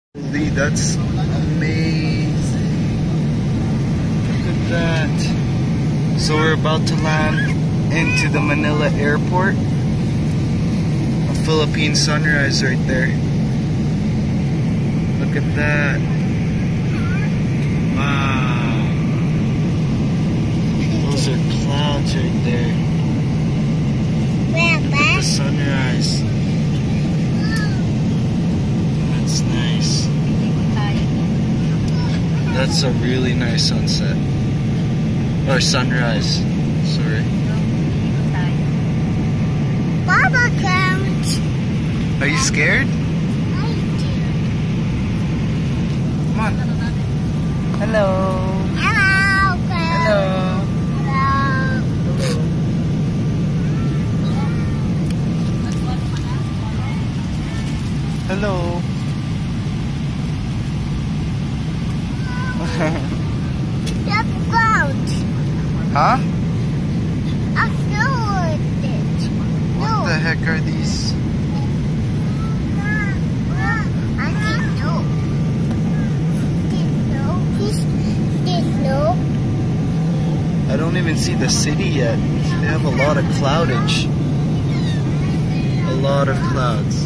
Holy, that's amazing. Look at that. So we're about to land into the Manila airport. A Philippine sunrise right there. Look at that. Wow. Those are clouds right there. Look at the sunrise. That's nice. That's a really nice sunset. Or sunrise. Sorry. Baba count. Are you scared? Come on. Hello. Hello. Hello. Hello. Just count. Huh? I'm still with it. What the heck are these? I didn't know. Didn't know. Please didn't know. I don't even see the city yet. They have a lot of cloudage. A lot of clouds.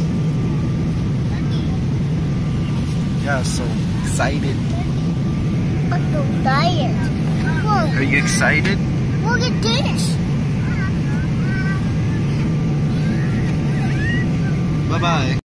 Yeah, so excited. I'm so tired. Look, Are you excited? look at this. Bye-bye.